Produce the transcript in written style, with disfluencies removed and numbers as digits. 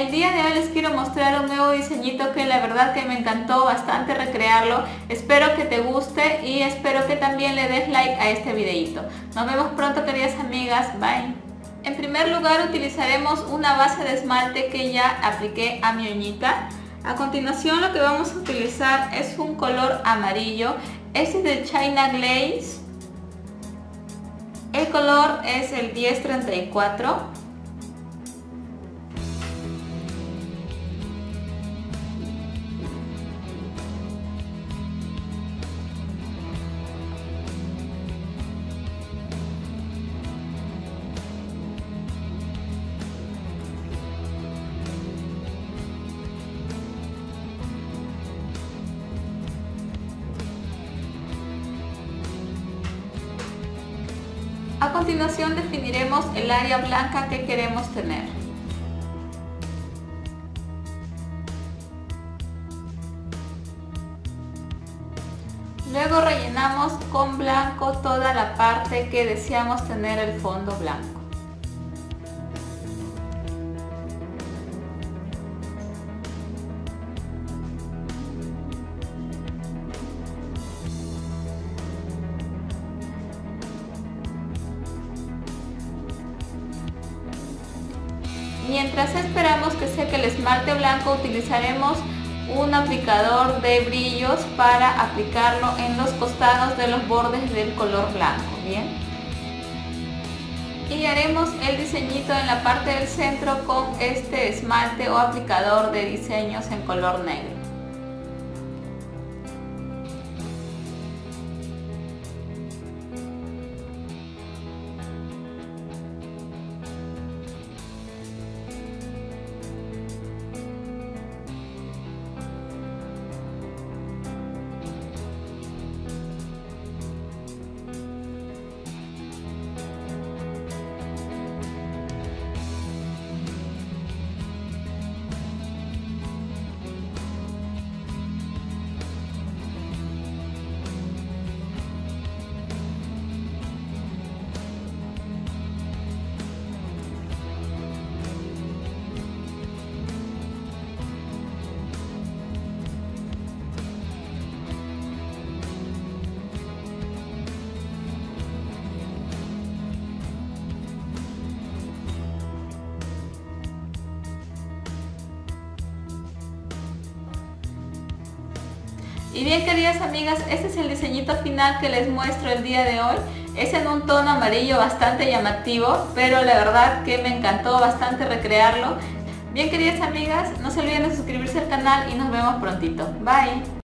El día de hoy les quiero mostrar un nuevo diseñito que la verdad que me encantó bastante recrearlo. Espero que te guste y espero que también le des like a este videito. Nos vemos pronto, queridas amigas. Bye. En primer lugar utilizaremos una base de esmalte que ya apliqué a mi uñita. A continuación lo que vamos a utilizar es un color amarillo. Este es de China Glaze. El color es el 1034. A continuación definiremos el área blanca que queremos tener. Luego rellenamos con blanco toda la parte que deseamos tener el fondo blanco. Mientras esperamos que seque el esmalte blanco, utilizaremos un aplicador de brillos para aplicarlo en los costados de los bordes del color blanco, ¿bien? Y haremos el diseñito en la parte del centro con este esmalte o aplicador de diseños en color negro. Y bien, queridas amigas, este es el diseñito final que les muestro el día de hoy. Es en un tono amarillo bastante llamativo, pero la verdad que me encantó bastante recrearlo. Bien, queridas amigas, no se olviden de suscribirse al canal y nos vemos prontito. Bye.